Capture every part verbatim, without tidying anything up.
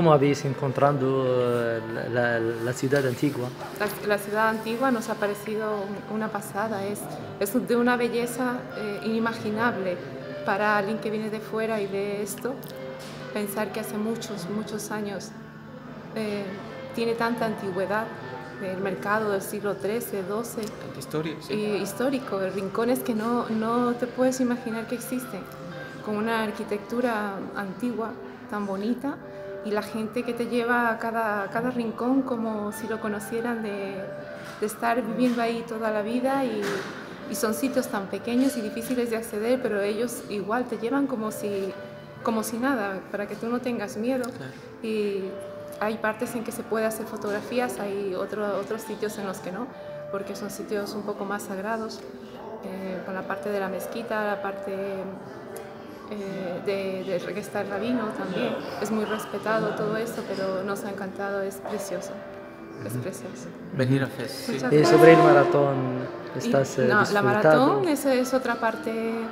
¿Cómo habéis encontrado la, la, la ciudad antigua? La, la ciudad antigua nos ha parecido una pasada, es, es de una belleza eh, inimaginable para alguien que viene de fuera y ve esto. Pensar que hace muchos, muchos años eh, tiene tanta antigüedad, el mercado del siglo trece, doce, Historia, sí. y histórico, rincones que no, no te puedes imaginar que existen, con una arquitectura antigua tan bonita y la gente que te lleva a cada, a cada rincón como si lo conocieran de, de estar viviendo ahí toda la vida y, y son sitios tan pequeños y difíciles de acceder, pero ellos igual te llevan como si, como si nada, para que tú no tengas miedo. Claro. Y hay partes en que se puede hacer fotografías, hay otro, otros sitios en los que no, porque son sitios un poco más sagrados, eh, con la parte de la mezquita, la parte eh, de, de que está el rabino también, es muy respetado todo esto, pero nos ha encantado, es precioso, es precioso. Venir a Fez. Sí. Y sobre el maratón, ¿estás y, no, disfrutando? La maratón es, es otra parte,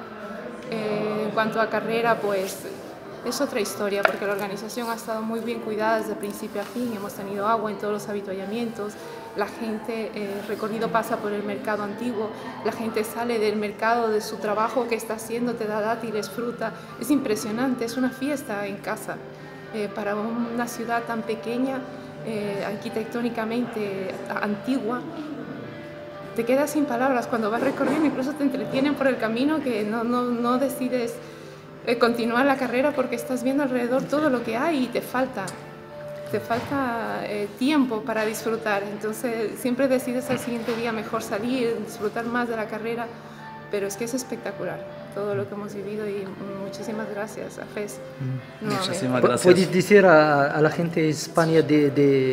eh, en cuanto a carrera, pues es otra historia, porque la organización ha estado muy bien cuidada desde principio a fin, hemos tenido agua en todos los avituallamientos, la gente, eh, el recorrido pasa por el mercado antiguo, la gente sale del mercado de su trabajo que está haciendo, te da dátiles, fruta, es impresionante, es una fiesta en casa. Eh, para una ciudad tan pequeña, eh, arquitectónicamente antigua, te quedas sin palabras cuando vas recorriendo, incluso te entretienen por el camino que no, no, no decides continuar la carrera porque estás viendo alrededor todo lo que hay y te falta, te falta eh, tiempo para disfrutar. Entonces siempre decides al siguiente día mejor salir, disfrutar más de la carrera, pero es que es espectacular todo lo que hemos vivido y muchísimas gracias a Fez. Mm. Muchísimas gracias. ¿Puedes decir a, a la gente de España de,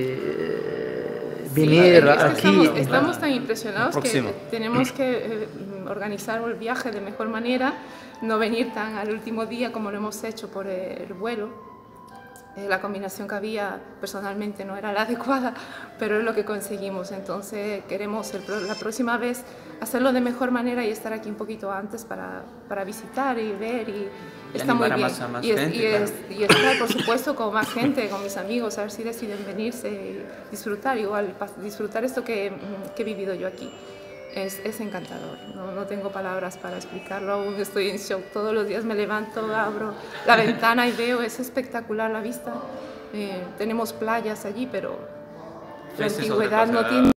de venir sí, es que aquí? Estamos, estamos tan impresionados que tenemos que eh, organizar el viaje de mejor manera, no venir tan al último día como lo hemos hecho por el vuelo. Eh, la combinación que había personalmente no era la adecuada, pero es lo que conseguimos. Entonces queremos el, la próxima vez hacerlo de mejor manera y estar aquí un poquito antes para, para visitar y ver. Y, y está muy bien. Más a más y, es, gente, y, claro. es, y estar, por supuesto, con más gente, con mis amigos, a ver si deciden venirse y disfrutar, igual disfrutar esto que, que he vivido yo aquí. Es, es encantador, no, no tengo palabras para explicarlo, aún estoy en shock, todos los días me levanto, abro la ventana y veo, es espectacular la vista, eh, tenemos playas allí, pero la antigüedad no tiene